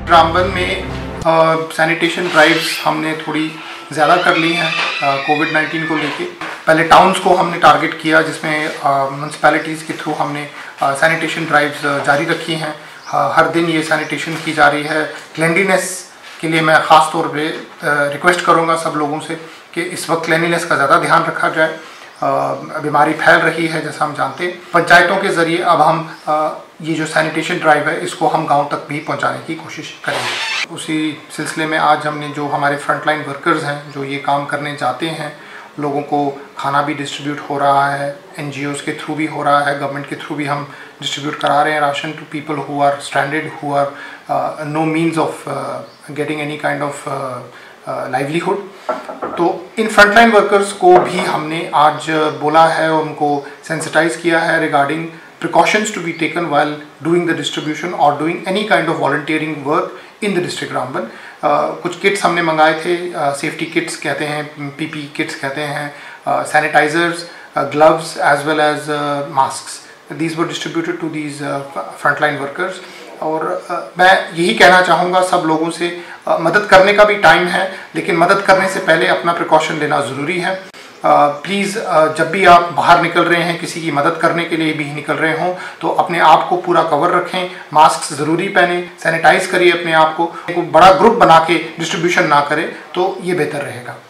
रामबन में sanitation drives हमने थोड़ी ज़्यादा कर ली हैं कोविड-19 को लेके। पहले टाउन्स को हमने टारगेट किया, जिसमें म्यूनसिपैलिटीज़ के थ्रू हमने सैनिटेशन ड्राइव्स जारी रखी हैं। हर दिन ये सैनिटेशन की जा रही है। क्लेanलीनेस के लिए मैं ख़ास तौर पे रिक्वेस्ट करूँगा सब लोगों से कि इस वक्त क्लेanलीनेस का ज़्यादा ध्यान रखा जाए। बीमारी फैल रही है जैसा हम जानते हैं। पंचायतों के ज़रिए अब हम ये जो सैनिटेशन ड्राइव है इसको हम गांव तक भी पहुंचाने की कोशिश करेंगे। उसी सिलसिले में आज हमने जो हमारे फ्रंटलाइन वर्कर्स हैं जो ये काम करने जाते हैं, लोगों को खाना भी डिस्ट्रीब्यूट हो रहा है, NGOs के थ्रू भी हो रहा है, गवर्नमेंट के थ्रू भी हम डिस्ट्रीब्यूट करा रहे हैं ration to people who are stranded, who are no means of getting any kind of livelihood. तो इन फ्रंटलाइन वर्कर्स को भी हमने आज बोला है, उनको सेंसिटाइज किया है regarding precautions to be taken while doing the distribution or doing any kind of volunteering work in the district Ramban। कुछ किट्स हमने मंगाए थे, सेफ्टी किट्स कहते हैं, PPE किट्स कहते हैं, sanitisers, gloves as well as masks. These were distributed to these frontline workers। और मैं यही कहना चाहूँगा सब लोगों से, मदद करने का भी टाइम है, लेकिन मदद करने से पहले अपना प्रिकॉशन लेना ज़रूरी है। प्लीज़ जब भी आप बाहर निकल रहे हैं, किसी की मदद करने के लिए भी निकल रहे हों, तो अपने आप को पूरा कवर रखें, मास्क ज़रूरी पहने, सैनिटाइज करिए अपने आप को। बड़ा ग्रुप बना के डिस्ट्रीब्यूशन ना करें तो ये बेहतर रहेगा।